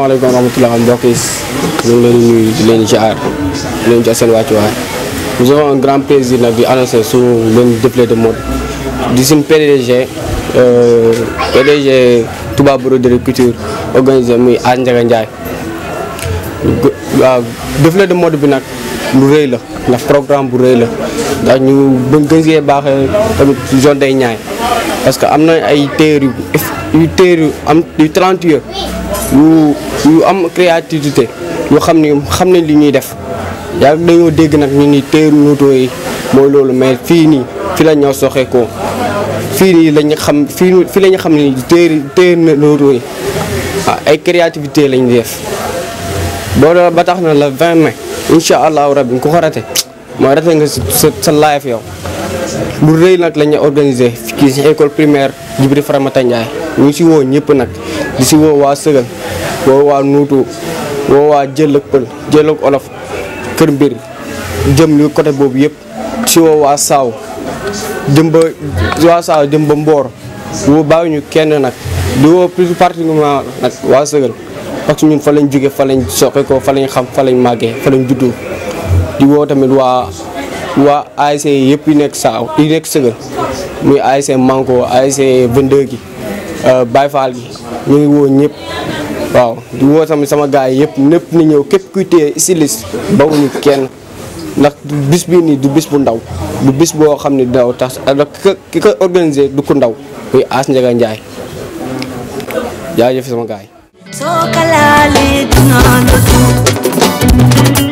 salaamaaleykum wa rahmatulah mbokk yi ñu ngi leen di nuyu di leen jaar di leen jox seen wàccuwaay. Nous avons un grand plaisir nag di annoncer suñu benn défilé de mode di suñu PDG Touba Broderie couture organisé muy Ndiaye. waaw défilé de mode bi nag lu rëy la ndax programme bu rëy la ndax ñu gën see baaxee tamit zone day ñaay parce que am na ay téer yu am yu talentueux yu am créativité yoo xam ne li ñuy def yaa dañoo dégg nag ñu ni téeru Notto yi mooy loolu mais fii nii fi la ñoo soxee ko fii nii lañu xam fii la ñu xam ne téer Notto yi ay créativité lañu def boo ba tax na la 20 mai incha allahu rabbi ku ko rate mooy rate nga sa live yow lu rëy nag la ñu organisé fii ci école primaire Djibril Faramata Ndiaye ñu si woo ñëpp nag di si woo waa Sëgal woo waa Notto woo waa jël ak pël jël ak olof kër mbir jëm li côté boobu yëpp si woo waa Saaw jëm ba Mboor woo bàyyi ñu kenn nag di woo plus particulièrement nag waa Sëgal parce que ñun fa lañ jóge fa lañ soqe ko fa lañ xam fa lañ màggee fa lañ juddoo di woo tamit waa ASC yëpp yu nekk Saaw yu nekk Sëgal muy ASC Manko ASC 22 gi Baye Fall gi ñu ngi woo ñëpp waaw di woo tamit sama gars yi yëpp ñëpp ni ñëw képp kuy téye styliste bawuñu kenn ndax bis bii nii du bis bu ndaw du bis boo xam ne dinaw tax ki ko organisé du ko ndaw muy Ndiaye jaajëf sama gars yi.